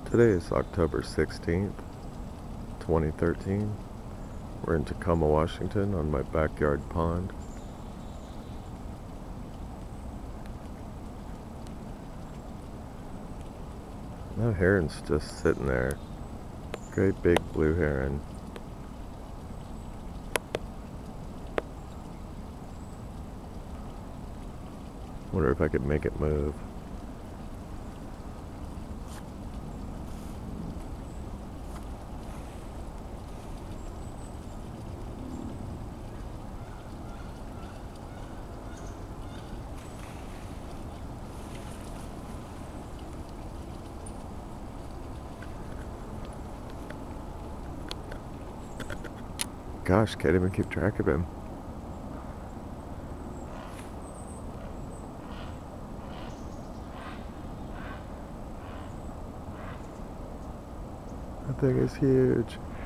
Today is October 16th, 2013. We're in Tacoma, Washington on my backyard pond. That heron's just sitting there. Great big blue heron. Wonder if I could make it move. Gosh, can't even keep track of him. That thing is huge.